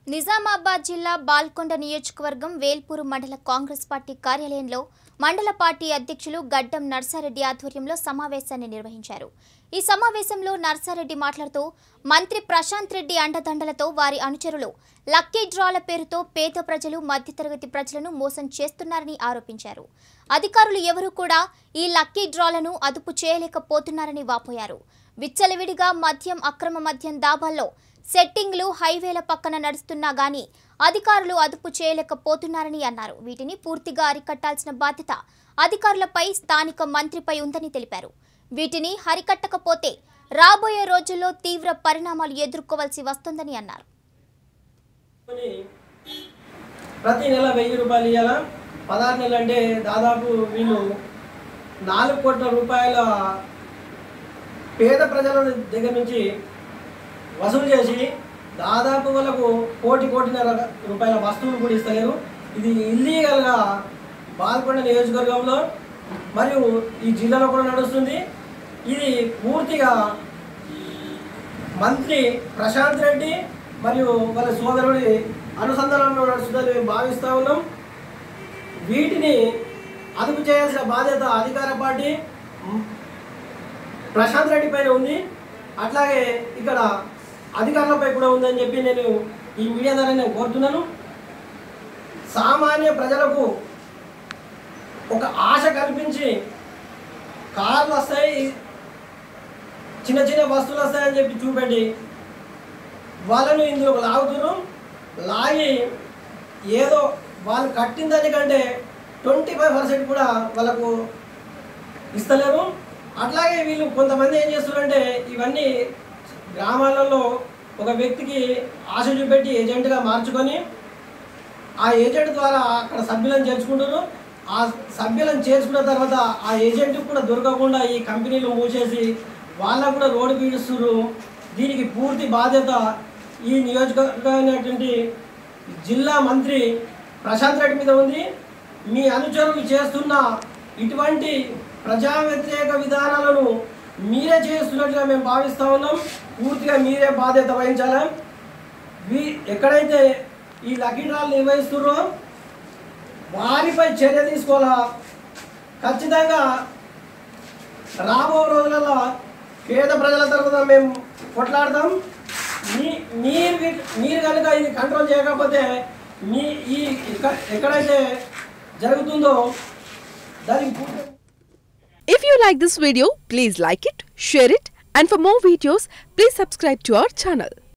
నిజామాబాద్ జిల్లా బాల్కొండ నియోజకవర్గం వేల్పూరు మండల కాంగ్రెస్ పార్టీ కార్యాలయంలో మండల పార్టీ అధ్యక్షులు గడ్డం నర్సారెడ్డి ఆధ్వర్యంలో సమావేశాన్ని నిర్వహించారు. ఈ సమావేశంలో నర్సారెడ్డి మాట్లాడుతూ మంత్రి ప్రశాంత్ రెడ్డి అండదండలతో వారి అనుచరులు లక్కీ డ్రాల పేరుతో పేద ప్రజలు మధ్యతరగతి ప్రజలను మోసం చేస్తున్నారని ఆరోపించారు. అధికారులు ఎవరూ కూడా ఈ లక్కీ డ్రాలను అదుపు చేయలేకపోతున్నారని వాపోయారు. విచ్చలవిడిగా మద్యం అక్రమ మద్యం దాబాల్లో సెట్టింగ్లు హైవేల పక్కన నడుస్తున్నా గానీ అధికారులు అదుపు చేయలేకపోతున్నారని అన్నారు. వీటిని పూర్తిగా అరికట్టాల్సిన బాధ్యత అధికారులపై, స్థానిక మంత్రిపై ఉందని తెలిపారు. వీటిని హరికట్టకపోతే రాబోయే రోజుల్లో తీవ్ర పరిణామాలు ఎదుర్కోవాల్సి వస్తుందని అన్నారు. ప్రతి నెల 1000 రూపాయలు ఇవ్వాలా, 16 నెలలు అంటే దాదాపు వీళ్ళు 4 కోట్ల రూపాయల పేద ప్రజల దగ్గర నుంచి వసూలు చేసి దాదాపు వాళ్ళకు కోటిన్నర రూపాయల వస్తువులు కూడా ఇస్తలేరు. ఇది ఇల్లీగల్గా బాల్కొండ నియోజకవర్గంలో మరియు ఈ జిల్లాలో కూడా నడుస్తుంది. ఇది పూర్తిగా మంత్రి ప్రశాంత్ రెడ్డి మరియు వాళ్ళ సోదరుడి అనుసంధానంలో నడుస్తుందని మేము భావిస్తూ ఉన్నాం. వీటిని అదుపు చేయాల్సిన బాధ్యత అధికార పార్టీ ప్రశాంత్ రెడ్డి పైన ఉంది. అట్లాగే ఇక్కడ అధికారులపై కూడా ఉందని చెప్పి నేను ఈ మీడియా ద్వారా నేను కోరుతున్నాను. సామాన్య ప్రజలకు ఒక ఆశ కల్పించి కార్లు వస్తాయి, చిన్న చిన్న వస్తువులు వస్తాయని చెప్పి చూపెట్టి వాళ్ళను ఇందులో లాగుతున్నారు. లాగి ఏదో వాళ్ళు కట్టిన దానికంటే 25% కూడా వాళ్ళకు ఇస్తలేరు. అట్లాగే వీళ్ళు కొంతమంది ఏం చేస్తున్నారంటే ఇవన్నీ గ్రామాలలో ఒక వ్యక్తికి ఆశ చూపెట్టి ఏజెంట్గా మార్చుకొని ఆ ఏజెంట్ ద్వారా అక్కడ సభ్యులను చేర్చుకుంటారు. ఆ సభ్యులను చేర్చుకున్న తర్వాత ఆ ఏజెంట్కి కూడా దొరకకుండా ఈ కంపెనీలు మూసేసి వాళ్ళకు కూడా రోడ్డు పీడిస్తున్నారు. దీనికి పూర్తి బాధ్యత ఈ నియోజకవర్గమైనటువంటి జిల్లా మంత్రి ప్రశాంత్ రెడ్డి మీద ఉంది. మీ అనుచరులు చేస్తున్న ఇటువంటి ప్రజా వ్యతిరేక విధానాలను మీరే చేస్తున్నట్టుగా మేము భావిస్తూ ఉన్నాం. పూర్తిగా మీరే బాధ్యత వహించాలి. ఎక్కడైతే ఈ లక్కీ డ్రాలు నిర్వహిస్తున్నారో వారిపై చర్య తీసుకోవాలా. ఖచ్చితంగా రాబో రోజులలో పేద ప్రజల తరఫున మేము కొట్లాడతాం. మీరు కనుక ఇది కంట్రోల్ చేయకపోతే మీ ఈ ఎక్కడైతే జరుగుతుందో దానికి If you like this video, please like it, share it, and for more videos, please subscribe to our channel.